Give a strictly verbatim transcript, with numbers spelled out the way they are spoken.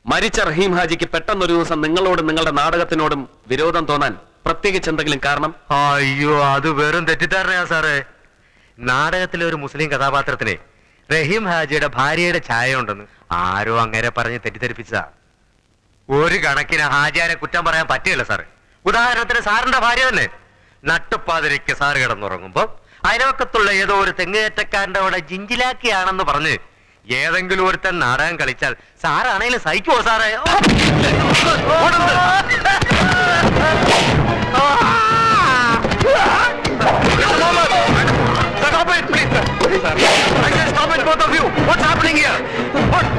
മരിച്ച റഹീം ഹാജിക്ക് പെട്ടെന്നൊരു ദിവസം നിങ്ങളോടും നിങ്ങളുടെ നാടകത്തിനോടും വിരോധം തോന്നാൻ പ്രത്യേകിച്ച് എന്തെങ്കിലും കാരണം? അയ്യോ, അത് വെറും തെറ്റിദ്ധാരണയാ സാറേ. നാടകത്തിലെ ഒരു മുസ്ലിം കഥാപാത്രത്തിന് റഹീം ഹാജിയുടെ ഭാര്യയുടെ ഛായ ഉണ്ടെന്ന് ആരോ അങ്ങനെ പറഞ്ഞ് തെറ്റിദ്ധരിപ്പിച്ചതാ. ഒരു കണക്കിന് ഹാജിയാരെ കുറ്റം പറയാൻ പറ്റില്ല സാറേ. ഉദാഹരണത്തിന് സാറിന്റെ ഭാര്യ തന്നെ നട്ടുപ്പാതിരിക്ക് സാറ് കിടന്നുറങ്ങുമ്പോ അയൽവക്കത്തുള്ള ഏതോ ഒരു തെങ്ങേറ്റക്കാരന്റെ അവിടെ ജിഞ്ചിലാക്കിയാണെന്ന് പറഞ്ഞ് ഏതെങ്കിലും ഒരുത്തൻ നാടകം കളിച്ചാൽ സാറാണേലും സഹിക്കുമോ സാറേ? Stop it, please, sir. I said stop it, both of you. What's happening here? What?